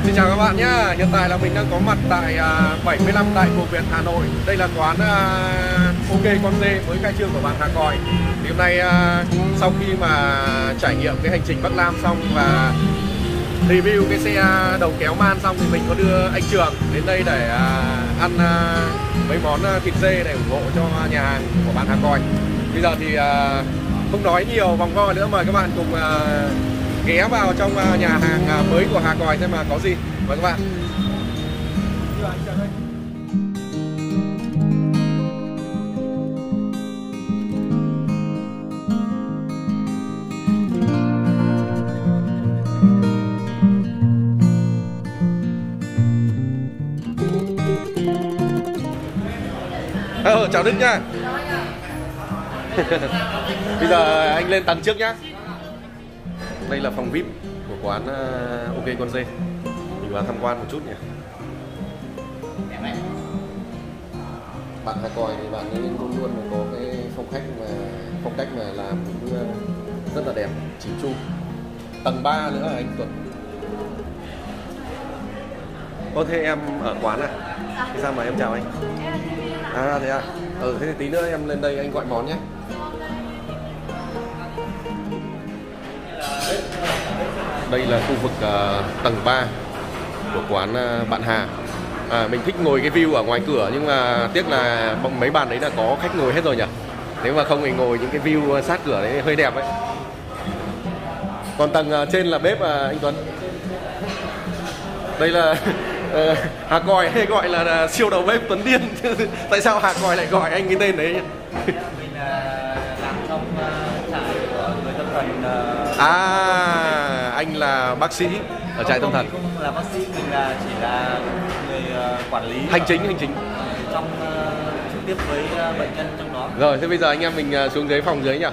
Xin chào các bạn nhé. Hiện tại là mình đang có mặt tại 75 Đại Cổ Việt, Hà Nội. Đây là quán OK Con Dê mới khai trương của bạn Hà Còi. Thì hôm nay sau khi mà trải nghiệm cái hành trình Bắc Nam xong và review cái xe đầu kéo man xong thì mình có đưa anh Trường đến đây để ăn mấy món thịt dê để ủng hộ cho nhà hàng của bạn Hà Còi. Bây giờ thì không nói nhiều vòng vo nữa, mời các bạn cùng ghé vào trong nhà hàng mới của Hà Còi xem mà có gì. Mời các bạn. Chào Đức nha. Bây giờ anh lên tầng trước nhá. Đây là phòng VIP của quán OK Con Dê. Mình vào tham quan một chút nhỉ. Bạn Hà Còi thì bạn ấy luôn luôn có cái phong cách mà làm cũng rất là đẹp, chỉn chu. Tầng 3 nữa anh Tuấn. Ô thế em ở quán à? Thế sao mà em chào anh? À thế à? Thế thì tí nữa em lên đây anh gọi món nhé. Đây là khu vực tầng 3 của quán bạn Hà. Mình thích ngồi cái view ở ngoài cửa, nhưng mà tiếc là mấy bàn đấy là có khách ngồi hết rồi nhỉ. Nếu mà không thì ngồi những cái view sát cửa đấy hơi đẹp ấy. Còn tầng trên là bếp anh Tuấn. Đây là Hà Còi hay gọi là siêu đầu bếp Tuấn Điên. Tại sao Hà Còi lại gọi anh cái tên đấy nhỉ? Mình làm trong trại của người tâm thần. Anh là bác sĩ ở trại tâm thần. Không là bác sĩ, mình chỉ là người quản lý hành chính trong trực tiếp với bệnh nhân trong đó. Rồi, thế bây giờ anh em mình xuống dưới phòng dưới nhỉ.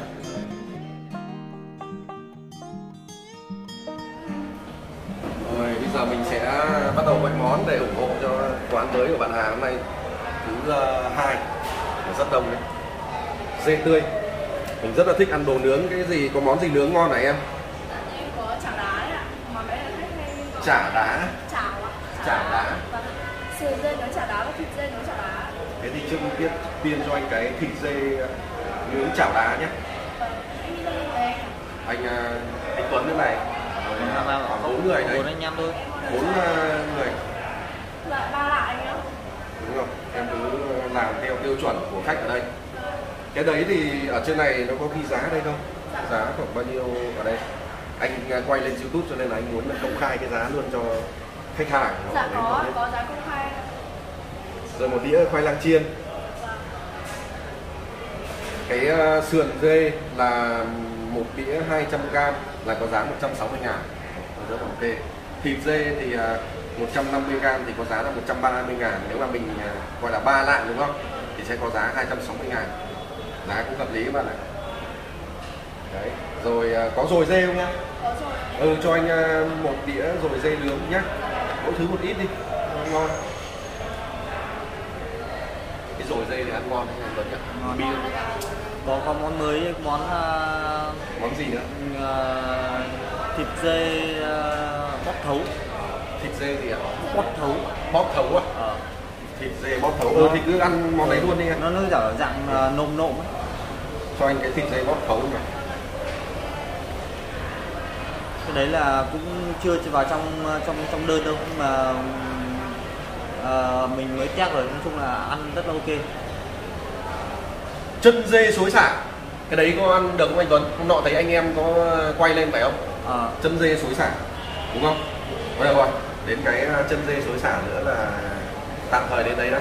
Rồi, bây giờ mình sẽ bắt đầu gọi món để ủng hộ cho quán mới của bạn Hà hôm nay thứ 2, rất đông đấy. Dê tươi. Mình rất là thích ăn đồ nướng. Cái gì, có món gì nướng ngon này em? Em có chả đá đấy ạ. Món đấy là khách hay Chả đá. chảo ạ. Chả đá. Sườn dê nướng chả đá và thịt dê nướng chả đá. Thế thì trước tiên cho anh cái thịt dê nướng chảo đá nhé. Anh đi đâu đấy? Anh Tuấn thế này. Khoảng 4 người đấy. 4 anh em thôi. 4 người. Lại ba lại anh ạ. Đúng không? Em cứ làm theo tiêu chuẩn của khách ở đây. Cái đấy thì ở trên này nó có ghi giá đây không? Giá khoảng bao nhiêu ở đây? Anh quay lên YouTube cho nên là anh muốn công khai cái giá luôn cho khách hàng. Dạ có giá công khai. Rồi một đĩa khoai lang chiên. Cái sườn dê là một đĩa 200g là có giá 160.000. Rất là ok. Thịt dê thì 150g thì có giá là 130.000. Nếu mà mình gọi là 3 lạng đúng không? Thì sẽ có giá 260.000. Giá cũng hợp lý các bạn ạ. Đấy. Rồi có dồi dê không nhá? Có rồi. Cho anh một đĩa dồi dê nướng nhá. Mỗi thứ một ít đi. Ngon. Cái dồi dê thì ăn ngon anh Tuấn nhỉ? Ngon. Có món mới, món gì nữa? Thịt dê bóp thấu. Thịt dê gì ạ? Bóp thấu. Bóp thấu à? Thịt dê bóp thấu. Thì cứ ăn món đấy luôn đi em. Nó dạng nôm ấy. Cho anh cái thịt dê bóp thấu này. Cái đấy là cũng chưa vào trong đơn đâu, nhưng mà mình mới test rồi, nói chung là ăn rất là ok. Chân dê xối xả. Cái đấy có ăn được không anh Tuấn? Hôm nọ thấy anh em có quay lên phải không? Chân dê xối xả. Đúng không? Bây giờ rồi. Đến cái chân dê xối xả nữa là tạm thời đến đấy đó.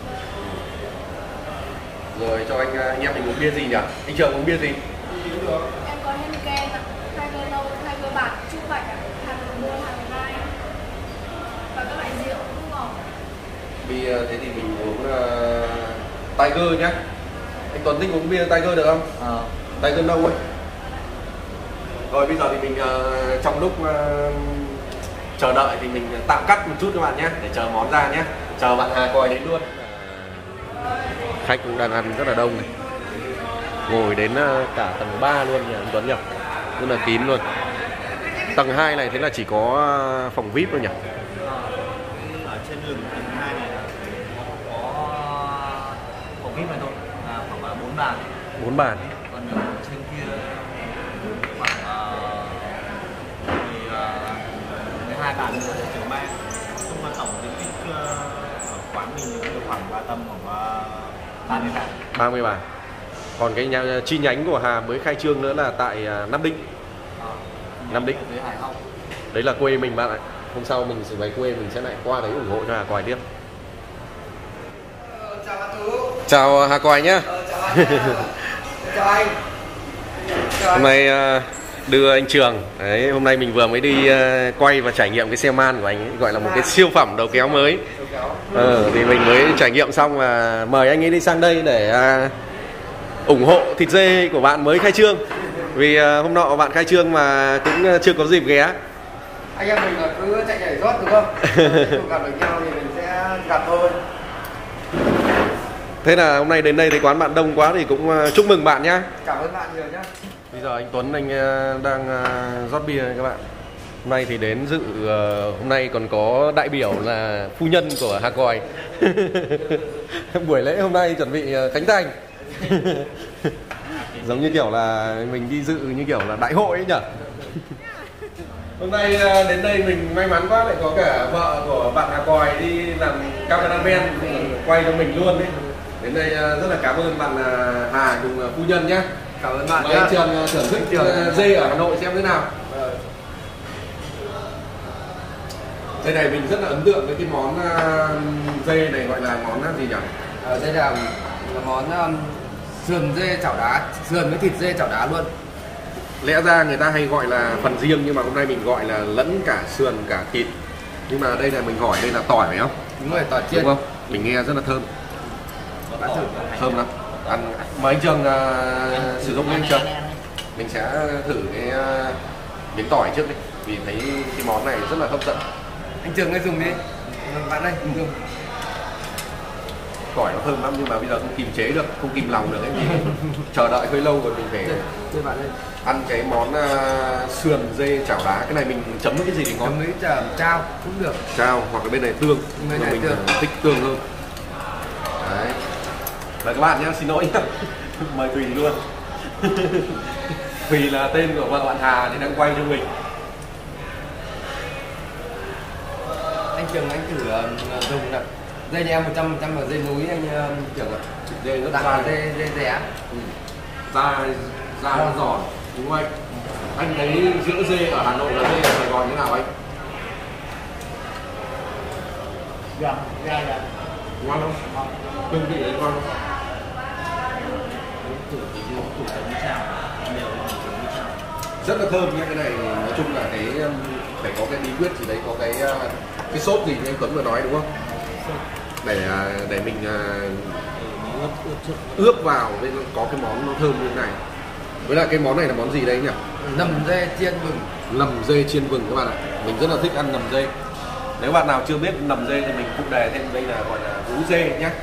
Rồi cho anh em mình uống bia gì nhỉ? Anh Trường uống bia gì? Em có Heineken ạ. 2 cơ nâu, 2 cơ bạc, chúc bạch ạ. 2 cơ mua, 2 cơ nai. Và các loại rượu cũng ngon. Bia thế thì mình uống Tiger nhá. Anh Tuấn thích uống bia Tiger được không? Tiger nâu ấy. Rồi bây giờ thì mình trong lúc chờ đợi thì mình tạm cắt một chút các bạn nhé, để chờ món ra nhé. Chờ bạn Hà Còi đến luôn. Khách cũng đang ăn rất là đông này. Ngồi đến cả tầng 3 luôn nhỉ anh Tuấn nhỉ? Rất là kín luôn. Tầng 2 này thế là chỉ có phòng VIP thôi nhỉ? VIP này thôi, khoảng 4 bàn. 4 bàn. Còn trên kia khoảng 12 bàn nữa để chiều mai. Chung là tổng diện tích ở quán mình thì cũng khoảng khoảng 30 bàn. 30 bàn. Còn cái chi nhánh của Hà mới khai trương nữa là tại Nam Định. Nam Định. Với Hải Hậu. Đấy là quê mình bạn ạ. Hôm sau mình sẽ về quê mình sẽ lại qua đấy ủng hộ cho Hà Còi tiếp. Chào bạn Tú. Chào Hà Còi nhé. Chào anh. Chào anh. Hôm nay đưa anh Trường. Đấy, hôm nay mình vừa mới đi quay và trải nghiệm cái xe man của anh ấy, gọi là một cái siêu phẩm đầu kéo mới. Thì mình mới trải nghiệm xong và mời anh ấy đi sang đây để ủng hộ thịt dê của bạn mới khai trương. Vì hôm nọ bạn khai trương mà cũng chưa có dịp ghé. Anh em mình là cứ chạy nhảy rót đúng không? Cùng gặp được nhau thì mình sẽ gặp thôi. Thế là hôm nay đến đây thấy quán bạn đông quá thì cũng chúc mừng bạn nhá. Cảm ơn bạn nhiều nhá. Bây giờ anh Tuấn anh đang rót bia các bạn. Hôm nay thì đến dự, hôm nay còn có đại biểu là phu nhân của Hà Còi. Buổi lễ hôm nay chuẩn bị khánh thành. Giống như kiểu là mình đi dự như kiểu là đại hội ấy nhỉ. Hôm nay đến đây mình may mắn quá lại có cả vợ của bạn Hà Còi đi làm cameraman quay cho mình luôn đấy. Đến đây rất là cảm ơn bạn Hà cùng phu nhân nhé. Cảm ơn bạn Mời nhá. anh Trường thưởng thức dê ở Hà Nội xem thế nào. Đây này mình rất là ấn tượng với cái món dê này, gọi là món gì nhỉ? Đây là món sườn dê chảo đá, sườn với thịt dê chảo đá luôn. Lẽ ra người ta hay gọi là phần riêng nhưng mà hôm nay mình gọi là lẫn cả sườn cả thịt. Nhưng mà đây là mình hỏi đây là tỏi phải không? Đúng rồi, tỏi chiên. Đúng không? Mình nghe rất là thơm. Thơm lắm. Ăn mời anh Trường sử dụng lên Trường. Mình sẽ thử cái miếng tỏi trước đi vì thấy cái món này rất là hấp dẫn. Anh Trường ơi dùng đi. Bạn ơi, dùng. Tỏi nó thơm lắm nhưng mà bây giờ không kìm chế được, không kìm lòng được ấy. Chờ đợi hơi lâu rồi mình phải Đây bạn ơi. ăn cái món sườn dê chảo đá. Cái này mình chấm với cái gì thì ngon? Chấm với chao cũng được. Chao hoặc là bên này tương. Bên này mình tương. thích tương hơn. Đấy. Mời các bạn nhé, xin lỗi nhé. Mời Thùy luôn. Thùy là tên của vợ bạn Hà thì đang quay cho mình. Anh Trường anh thử dùng nè. Dây nhà em 100% là dây núi anh Trường ạ. Dê rất Đặt dai. là dây rẻ. Da nó giòn. Đúng không anh? Anh thấy giữa dê ở Hà Nội và dê ở Sài Gòn như nào anh? Dạ. Ngon không? Hương vị đấy ngon không? Rất là thơm nha, cái này nói chung là cái phải có cái bí quyết gì đấy, có cái sốt gì như anh Tuấn vừa nói đúng không? Để mình ướp vào với có cái món nó thơm như thế này. Với lại cái món này là món gì đấy nhỉ? Nầm dê chiên vừng. Nầm dê chiên vừng các bạn ạ. Mình rất là thích ăn nầm dê. Nếu bạn nào chưa biết nầm dê thì mình phụ đề thêm đây là gọi là vú dê nhé.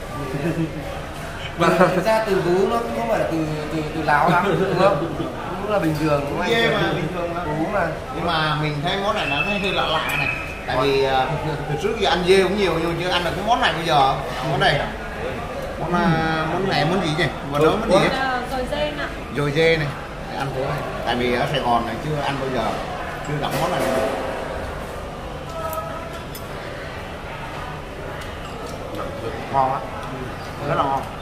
Thực ra từ vú nó cũng không phải là từ Láo lắm đúng không? Cũng là bình thường đúng không? Dê mà bình thường mà. Vú mà. Nhưng mà mình thấy món này nó hơi lạ lạ này. Tại vì từ trước giờ ăn dê cũng nhiều nhưng chưa ăn được cái món này bây giờ. Món này món này món gì nhỉ? Mà đó món gì? Rồi dê nè. Dồi dê này. Để ăn thử này. Tại vì ở Sài Gòn này chưa ăn bao giờ. Chưa gặp món này. Ngon á. Rất là ngon.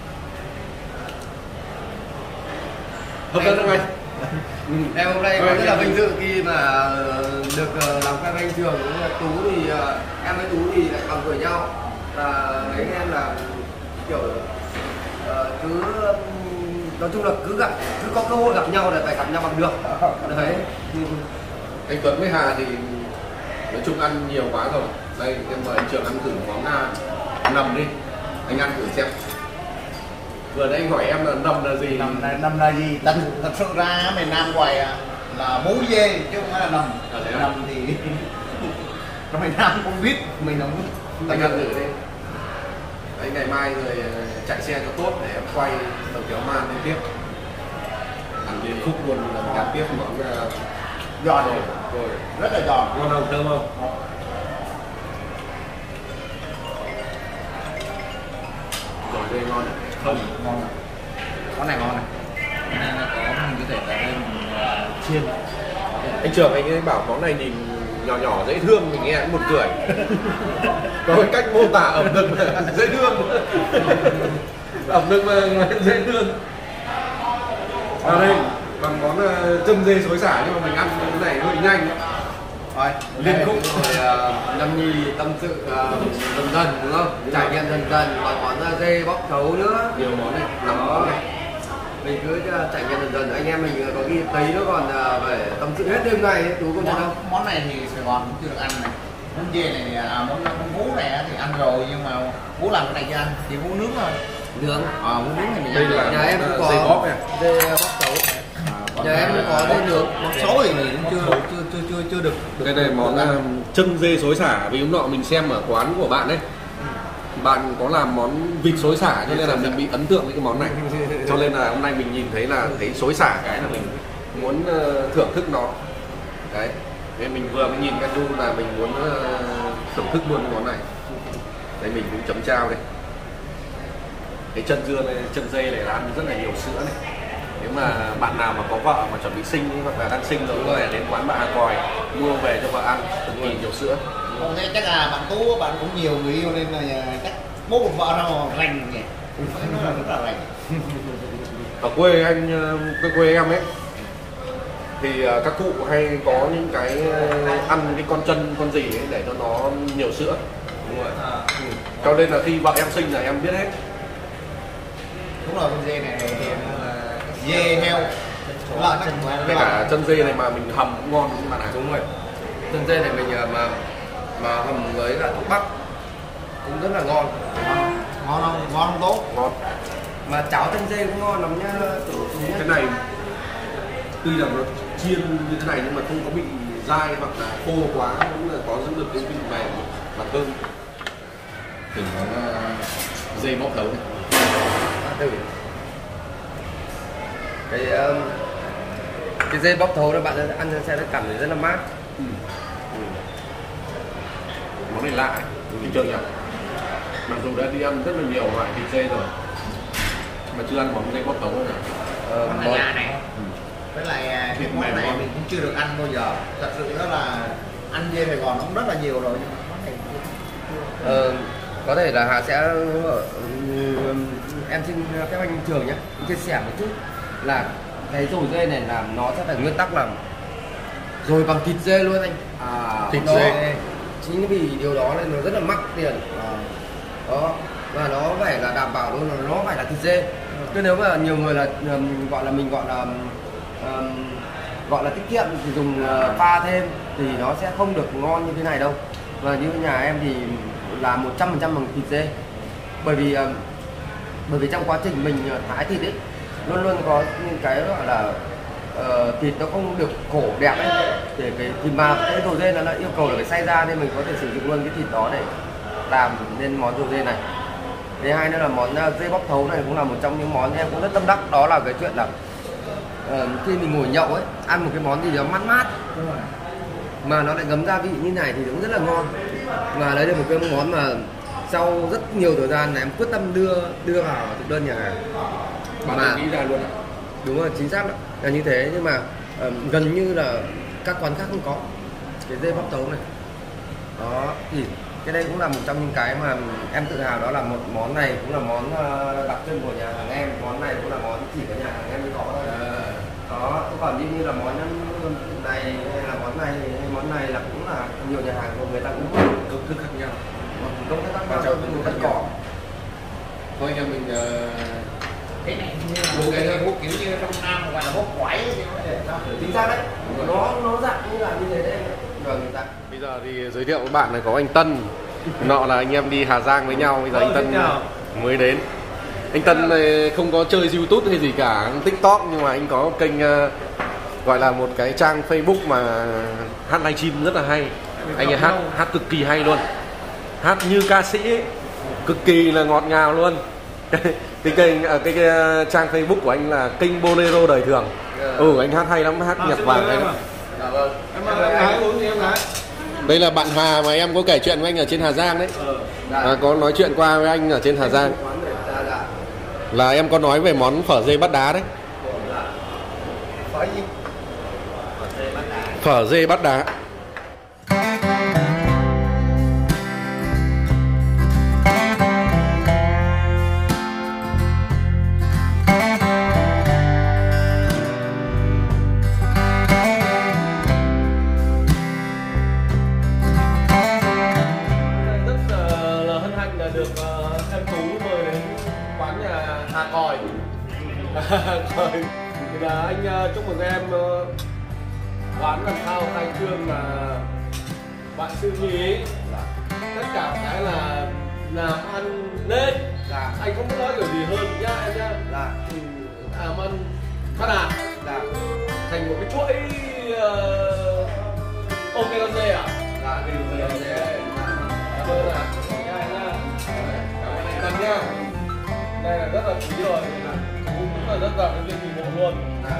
Hấp dẫn không anh? Em hôm nay có rất là vinh dự khi mà được làm quen với anh Trường với Tú thì em với Tú thì lại bằng tuổi nhau và mấy anh em là kiểu cứ nói chung là cứ có cơ hội gặp nhau là phải gặp nhau bằng được đấy. Anh Tuấn với Hà thì nói chung ăn nhiều quá rồi. Đây em mời anh Trường ăn thử món nầm đi, anh ăn thử xem. Vừa nãy anh hỏi em là nầm là gì? Nầm là gì? Thật sự ra miền Nam ngoài là bú dê chứ không phải là nầm. Nầm thì trong miền Nam không biết, mình không biết. Anh ăn thử đi. Đấy, ngày mai rồi chạy xe cho tốt để em quay đầu kéo man lên tiếp. Ăn đến khúc luôn là mình ăn tiếp món Giòn rồi. rất là giòn. Ngon không? Thơm không? Rồi đây ngon. Không. Ngon này. Món này ngon này. Cái này nó có mình có thể là lên chiên. Anh Trường anh ấy bảo món này nhìn nhỏ nhỏ dễ thương, mình nghe cũng buồn cười. Có cái cách mô tả ẩm thực dễ thương. Ẩm thực mà dễ thương. Đây bằng món châm dê xối xả, nhưng mà mình ăn cái này hơi nhanh. Rồi, Liên khúc. rồi Lâm Nhi tâm sự dần dần đúng không? Trải nghiệm dần dần, còn món dê bóc thấu nữa. Nhiều món này, Đó. 5 món này. Mình cứ trải nghiệm dần dần, anh em mình có khi tí nó còn phải tâm sự hết đêm này, Tú có biết không? Món này thì Sài Gòn cũng chưa được ăn này. Món dê này thì món bún này thì ăn rồi, nhưng mà bún làm cái này chưa ăn, chỉ bún nướng thôi. Nướng. Bún nướng thì mình Đây ăn. là Nhà em cũng có dê bóp này. dê bóc thấu. Nhà em cũng có dê nướng. Một số thì mình cũng chưa được. Cái này món chân dê xối xả, vì hôm nọ mình xem ở quán của bạn đấy, bạn có làm món vịt xối xả cho nên là mình bị ấn tượng với cái món này, cho nên là hôm nay mình nhìn thấy là thấy xối xả cái là mình muốn thưởng thức nó đấy, nên mình vừa mới nhìn cái du là mình muốn thưởng thức luôn cái món này. Đây mình cũng chấm trao đây, cái chân dưa này, chân dê này là ăn rất là nhiều sữa này. Nếu mà bạn nào mà có vợ mà chuẩn bị sinh hoặc là đang sinh rồi có thể đến quán bà Hà Còi mua về cho vợ ăn, cực kỳ nhiều sữa. Không thế chắc là bạn Tú bạn cũng nhiều người yêu nên là chắc bố một vợ nào rành nhỉ. Phải nói là rất là rành. Ở quê anh, quê em ấy thì các cụ hay có những cái ăn cái con chân con gì ấy để cho nó nhiều sữa. Đúng rồi. Cho nên là khi vợ em sinh là em biết hết. Đúng rồi, con dê này thì dê heo lợn Kể cả chân dê này mà mình hầm cũng ngon đúng bạn ạ. Đúng rồi. Chân dê này mình mà hầm với cả thuốc bắc cũng rất là ngon. Ngon không? Ngon không tốt? Ngon. Mà cháo chân dê cũng ngon lắm nhá. Cái này tuy là nó chiên như thế này nhưng mà không có bị dai hoặc là khô quá, cũng là có giữ được cái vị mềm và cưng. Thử món dê bóc thấu này. Thử. Cái dê bóc thấu là bạn ăn sẽ cảm thấy rất là mát. Món này lạ ấy, mình chưa nhỉ? Mặc dù đã đi ăn rất là nhiều loại thịt dê rồi mà chưa ăn món dê bóc thấu rồi. Món này nhà này. Với lại cái món này mình cũng chưa được ăn bao giờ. Thật sự đó là ăn dê Sài Gòn cũng rất là nhiều rồi, nhưng mà món này có thể là Hà sẽ em xin phép anh Trường nhé chia sẻ một chút là cái dồi dê này là nó sẽ phải nguyên tắc là rồi bằng thịt dê luôn anh. Thịt đó, dê. chính vì điều đó nên nó rất là mắc tiền. Đó, và nó phải là đảm bảo luôn là nó phải là thịt dê. Chứ nếu mà nhiều người là mình gọi là tiết kiệm thì dùng pha thêm thì nó sẽ không được ngon như thế này đâu. Và như nhà em thì là 100% bằng thịt dê, bởi vì trong quá trình mình thái thịt ấy luôn luôn có những cái gọi là thịt nó không được khổ đẹp ấy, để thì mà cái dồi dê nó yêu cầu là phải xay ra, nên mình có thể sử dụng luôn cái thịt đó để làm nên món dồi dê này. Thứ hai nữa là món dê bóc thấu này cũng là một trong những món em cũng rất tâm đắc, đó là cái chuyện là khi mình ngồi nhậu ấy ăn một cái món gì đó mát mát mà nó lại ngấm gia vị như này thì cũng rất là ngon. Và đấy là một cái món mà sau rất nhiều thời gian này em quyết tâm đưa vào thực đơn nhà hàng. Mà nghĩ ra luôn. Đúng rồi, chính xác đó là như thế, nhưng mà gần như là các quán khác không có cái dê bóc thấu này. Đó thì cái đây cũng là một trong những cái mà em tự hào, đó là một món này cũng là món đặc trưng của nhà hàng em. Món này cũng là món chỉ có nhà hàng em mới có thôi. Đó, còn như là món này hay là món này hay món này là cũng là nhiều nhà hàng của người ta cũng có công thức khác nhau, công thức khác nhau, tất cỏ. Thôi anh em mình cái này như là một cái bút kiểu như trong Nam gọi là bút quẩy. Chính xác đấy, nó dạng như là như thế đấy. Rồi người ta bây giờ thì giới thiệu với bạn này có anh Tân, nọ là anh em đi Hà Giang với nhau, bây giờ anh Tân mới đến. Anh Tân này không có chơi YouTube hay gì cả, TikTok, nhưng mà anh có kênh gọi là một cái trang Facebook mà hát livestream rất là hay. Anh ấy hát cực kỳ hay luôn, hát như ca sĩ ấy, cực kỳ là ngọt ngào luôn. Cái kênh cái trang Facebook của anh là kênh Bolero đời thường. Anh hát hay lắm, hát nhạc vàng hay lắm. Đây là bạn Hà mà em có kể chuyện với anh ở trên Hà Giang đấy. Có nói chuyện qua với anh ở trên Hà Giang. Là em có nói về món phở dê Bát Đá đấy. Phở gì? Phở dê Bát Đá. Được em Tú mời đến quán nhà Hà Còi. Thì là anh chúc mừng em quán làm sao khai trương là bạn sư nhí, tất cả cái là làm ăn lên. Dạ. Anh không biết nói kiểu gì hơn nhá em nhá. Dạ. Làm ăn phát đạt. Dạ. Thành một cái chuỗi ok con dê à? Dạ, cái điều này Cảm ơn ạ. Cảm ơn nha. Đây là rất là quý rồi, cũng là rất là cái duyên bộ luôn.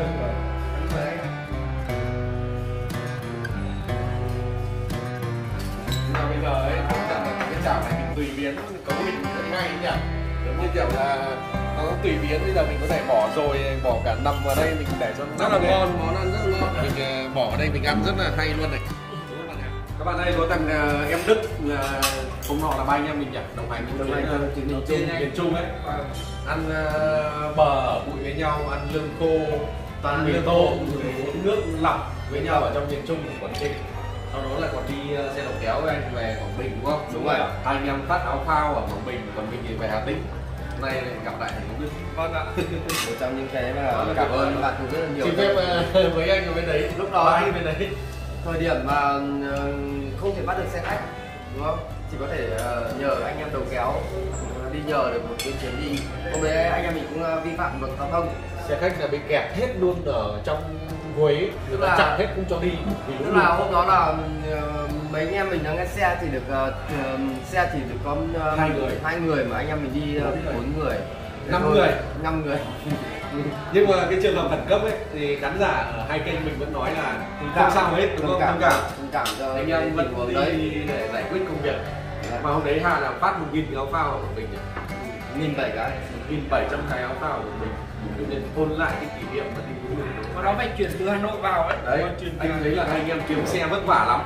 Bây giờ ấy, cái chảo này mình tùy biến, có mình rất hay nhỉ. Giống như kiểu là nó tùy biến, bây giờ mình có thể bỏ rồi, bỏ cả nằm vào đây mình để cho rất là ngon, món ăn rất là ngon. Mình bỏ vào đây mình ăn rất là hay luôn này. Các bạn ơi, có thằng em Đức hôm nọ là ba anh em mình nhỉ, đồng hành miền Trung ấy, ăn bờ bụi với nhau, ăn lương khô, toàn mì tô, uống nước lọc với nhau ở trong miền Trung của Quảng Trị. Sau đó lại còn đi xe đầu kéo với anh về Quảng Bình đúng không? Đúng rồi. Hai anh em phát áo phao ở Quảng Bình, còn mình thì về Hà Tĩnh. Hôm nay gặp lại thành công Đức. Vâng ạ. Một trong những cái mà cảm ơn bạn cũng rất là nhiều. Xin phép với anh ở bên đấy, lúc đó anh bên đấy. Thời điểm mà không thể bắt được xe khách đúng không? Chỉ có thể nhờ anh em đầu kéo đi nhờ được một cái chuyến đi. Hôm đấy anh em mình cũng vi phạm luật giao thông. Xe khách là bị kẹt hết luôn ở trong Huế, người ta chặn hết không cho đi. Tức là hôm đó là mấy anh em mình đang nghe xe chỉ được có hai người mà anh em mình đi 4 người, 5 người. 5 người. Nhưng mà cái trường hợp khẩn cấp ấy thì khán giả ở hai kênh mình vẫn nói là không sao hết đúng không? Thông cảm cho anh em vẫn đi đấy để giải quyết công việc. Mà hôm đấy Hà là phát 1.000 cái áo phao của mình nhỉ? 1.700 cái. 1.700 cái áo phao của mình. Để ôn lại cái kỷ niệm mà đi du lịch. Mà nó phải chuyển từ Hà Nội vào ấy. Đấy, anh thấy là anh em kiếm xe vất vả lắm.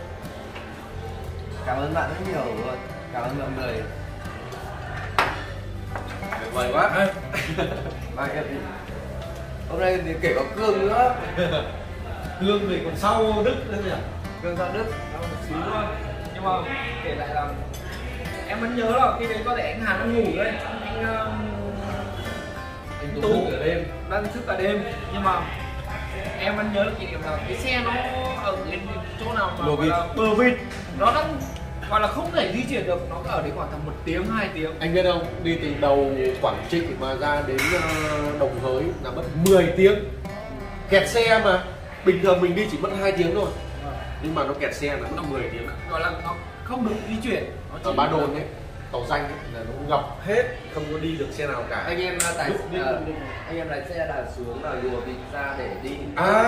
Cảm ơn bạn rất nhiều luôn. Cảm ơn mọi người. Tuyệt vời quá. Mai em thì hôm nay thì kể có Cương nữa. Cương thì còn sau Đức nữa nhỉ? Cương sau Đức. Một xíu thôi. Nhưng mà kể lại là em vẫn nhớ là khi đấy có thể anh Hà đang ngủ đấy. Anh Tú ở đêm đang thức cả đêm, nhưng mà em vẫn nhớ là kỷ niệm là cái xe nó ở cái chỗ nào mà gọi là bờ vịt, nó đang gọi là không thể di chuyển được, nó ở đấy khoảng tầm 1 tiếng 2 tiếng. Anh biết không, đi từ đầu Quảng Trị mà ra đến Đồng Hới là mất 10 tiếng. Kẹt xe mà bình thường mình đi chỉ mất 2 tiếng thôi, nhưng mà nó kẹt xe là mất 10 tiếng. Gọi là nó không được di chuyển. Ở Ba Đồn ấy, tàu xanh ấy, là nó ngập hết, không có đi được xe nào cả. Anh em lái xe là xuống là lùa vịt ra để đi.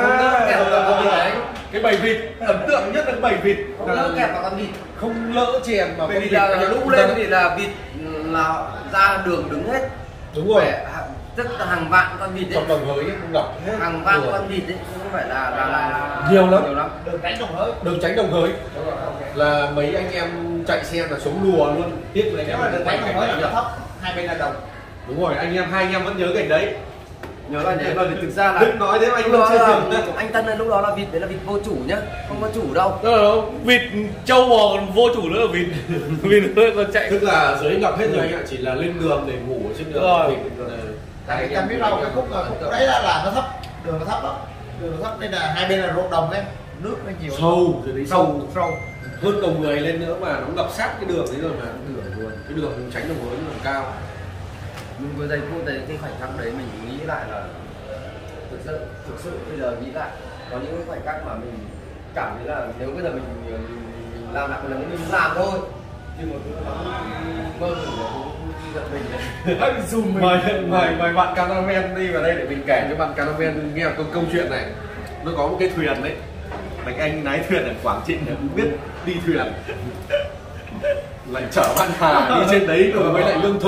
Cái bầy vịt ấn tượng nhất là cái bầy vịt, không lỡ kẹp vào con vịt, không lỡ chèn mà bởi vì là lúc lên thì là vịt là ra đường đứng hết. Đúng rồi. Rất là hàng vạn con vịt đấy. Trong Đồng Hới cũng ngập hết. Hàng vạn con vịt đấy, không phải là nhiều lắm. Đường tránh Đồng Hới. Đường tránh Đồng Hới là mấy anh em chạy xe là xuống lùa luôn. Tiếc là Nếu mà đường tránh Đồng Hới là thấp, hai bên là đồng. Đúng rồi, hai anh em vẫn nhớ cảnh đấy. Nhớ là nhớ rồi, thực ra là Đức nói thế mà anh vẫn chưa hiểu. Anh Tân ơi, lúc đó là vịt đấy là vịt vô chủ nhá, không có chủ đâu. Vịt trâu bò còn vô chủ nữa là vịt. Vịt nữa còn chạy. Tức là dưới ngập hết rồi anh ạ, chỉ là lên đường để ngủ ở trên đường. Rồi. Tại vì em biết đâu cái khúc đấy là nó thấp, đường nó thấp lắm, đường nó thấp nên là hai bên là ruộng đồng ấy, nước nó nhiều. Sâu rồi đấy, sâu sâu. Hơn đầu người lên nữa mà nó ngập sát cái đường đấy rồi mà. Cái đường tránh Đồng Hới nó cao. Nhưng với giây phút đấy, cái khoảnh khắc đấy mình nghĩ lại là thực sự bây giờ nghĩ lại có những cái khoảnh khắc mà mình cảm thấy là nếu bây giờ mình làm lại lần nữa mình làm thôi, nhưng mà cứ mơ cũng giật mình mời bạn cameraman đi vào đây để mình kể cho bạn cameraman nghe câu chuyện này. Nó có một cái thuyền đấy, Bạch Anh lái thuyền ở Quảng Trị là cũng biết đi thuyền, lại chở bạn Hà đi trên đấy cùng với lại lương thực.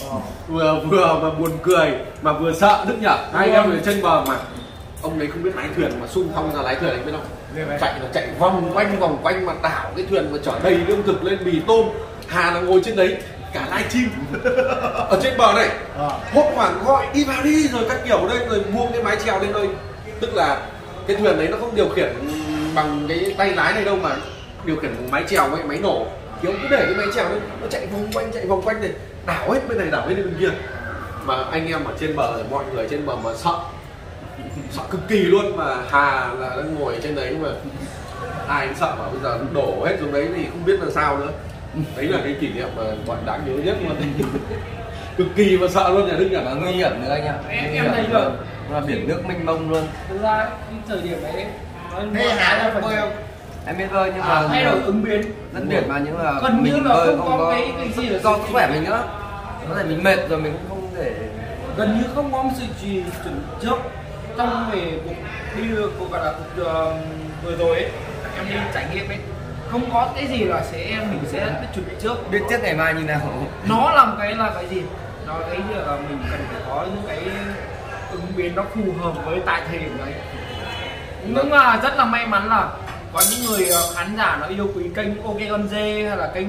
vừa mà buồn cười mà vừa sợ Đức nhở. Hai anh em ở trên bờ mà ông đấy không biết lái thuyền mà xung phong ra lái thuyền, anh biết không? Chạy vòng quanh mà đảo cái thuyền mà chở đầy lương thực lên, mì tôm. Hà là ngồi trên đấy cả livestream ở trên bờ này, hốt hoảng gọi đi vào đi rồi các kiểu đây, rồi buông cái mái chèo lên đây. Tức là cái thuyền đấy nó không điều khiển bằng cái tay lái này đâu, mà điều khiển bằng mái chèo với máy nổ. Thì ông cứ để cái mái chèo đấy nó chạy vòng quanh này, đảo hết bên này đảo hết bên kia. Mà anh em ở trên bờ, mọi người trên bờ mà sợ cực kỳ luôn. Mà Hà là đang ngồi trên đấy mà ai cũng sợ, mà bây giờ đổ hết xuống đấy thì không biết là sao nữa. Đấy là cái kỷ niệm mà bọn đáng nhớ nhất luôn. Cực kỳ mà sợ luôn nhà Đức nhỉ. Và nguy hiểm nữa anh ạ. Em thấy rồi. Là biển nước mênh mông luôn. Thực ra cái thời điểm đấy Thế Hà là bơi không? Em biết bơi nhưng mà thay đổi ứng biến rất biển mà, nhưng mà gần như mình là bơi không có cái gì là do sức khỏe mình nữa. Có thể mình mệt rồi mình cũng không thể, gần như không có một sự chuẩn trước trong về cuộc đi cuộc gọi là cuộc vừa rồi ấy, em đi trải nghiệm ấy, không có cái gì là mình sẽ biết chuẩn bị trước, biết trước ngày mai như nào. nó làm cái là cái gì, nó cái việc là mình cần phải có những cái ứng biến nó phù hợp với tại thời điểm đấy. Nhưng mà rất là may mắn là có những người khán giả nó yêu quý kênh OK Con Dê hay là kênh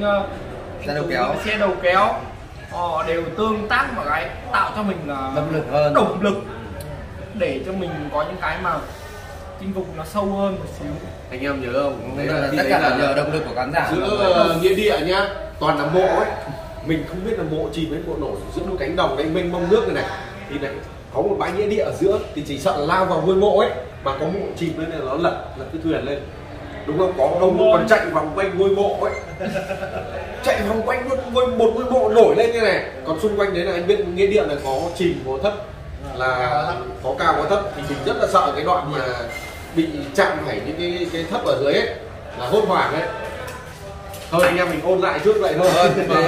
xe đầu kéo, họ đều tương tác và cái tạo cho mình là động lực để cho mình có những cái mà chinh phục nó sâu hơn một xíu. Anh em nhớ không? Đấy là tất cả là nhờ động lực của khán giả. Giữa nghĩa địa nhá, toàn là mộ ấy. Mình không biết là mộ chìm hay mộ nổi giữa một cánh đồng đấy mênh mông nước này này. Thì này có một bãi nghĩa địa ở giữa thì chỉ sợ là lao vào ngôi mộ ấy, mà có mộ chìm lên là nó lật cái thuyền lên. Đúng không? Có ông còn chạy vòng quanh ngôi mộ ấy. Chạy vòng quanh một ngôi mộ nổi lên như này. Còn xung quanh đấy là anh biết nghĩa địa là có chìm có thấp, là có cao có thấp, thì mình rất là sợ cái đoạn mà bị chạm phải những cái thấp ở dưới ấy, là hốt hoảng ấy. Thôi anh em mình ôn lại trước vậy thôi.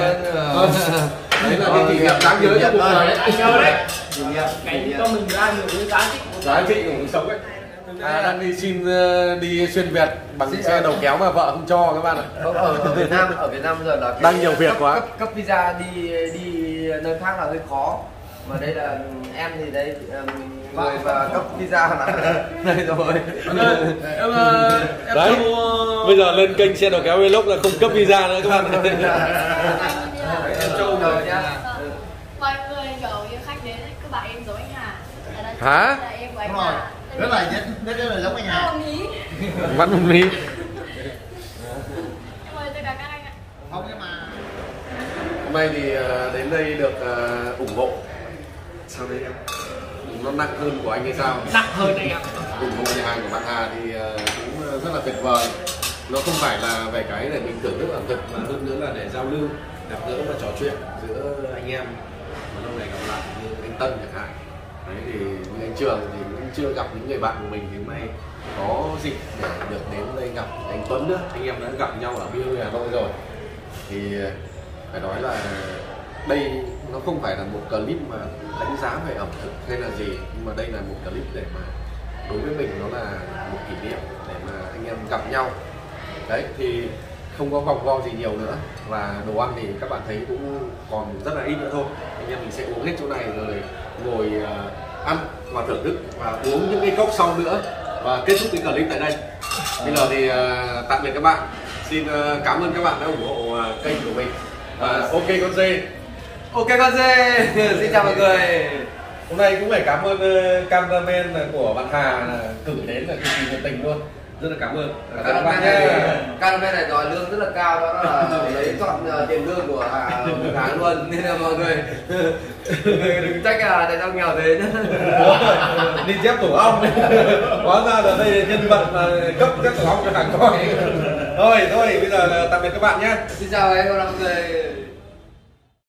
Đấy là cái kỷ niệm đáng nhớ trong cuộc đời đấy. Anh nhớ đấy. Cái cho mình ra nhiều cái giá trị của cuộc sống ấy. Đang đi xuyên Việt bằng xe đầu kéo mà vợ không cho các bạn ạ. Ở Việt Nam bây giờ là đang nhiều việc quá. Cấp visa đi nơi khác là hơi khó. Mà đây là em thì đấy người và cấp visa là đây rồi. Đấy. Bây giờ lên kênh xe đầu kéo vlog là không cấp visa nữa các bạn. Em Châu rồi nhá. Mọi người kiểu như khách đến cứ bảo em giống anh Hà. Hả? Là em của anh Đúng rồi. Hà. Rất là giống anh Hà. Đồng ý. Vẫn đồng ý. Em mời tất cả các anh ạ. Không nhưng mà Hôm nay thì đến đây được ủng hộ. Sao đấy em? Nó nặng hơn của anh hay sao? nặng hơn anh ạ. Ủng hộ nhà hàng của bạn Hà thì cũng rất là tuyệt vời. Nó không phải là về cái để mình thưởng thức ẩm thực, mà hơn nữa là để giao lưu, gặp gỡ và trò chuyện giữa anh em mà lâu ngày gặp lại, như anh Tân chẳng hạn. Đấy thì như anh Trường thì cũng chưa gặp những người bạn của mình, thì hôm nay có dịp để được đến đây gặp anh Tuấn nữa. Anh em đã gặp nhau ở BioLink Hà Nội rồi. Thì phải nói là đây nó không phải là một clip mà đánh giá về ẩm thực hay là gì, nhưng mà đây là một clip để mà đối với mình nó là một kỷ niệm để mà anh em gặp nhau. Đấy thì không có vòng vo gì nhiều nữa, và đồ ăn thì các bạn thấy cũng còn rất là ít nữa thôi. Anh em mình sẽ uống hết chỗ này rồi ngồi ăn và thưởng thức và uống những cái cốc sau nữa, và kết thúc cái clip tại đây. Bây giờ thì tạm biệt các bạn. Xin cảm ơn các bạn đã ủng hộ kênh của mình. Và OK Con Dê. OK Con Dê. Xin chào mọi người. Hôm nay cũng phải cảm ơn cameraman của bạn Hà cử đến là cực kỳ nhiệt tình luôn. Rất là cảm ơn. Các bạn nhé. Cameraman này đòi lương rất là cao, đó là lấy chọn tiền lương của một tháng luôn, nên là mọi người đừng trách là tại sao nghèo thế nhá. Đi dép tổ ong. Hóa ra là đây là nhân vật mà cấp dép tổ ong cho hàng coi. Thôi bây giờ là tạm biệt các bạn nhé. Xin chào mọi người.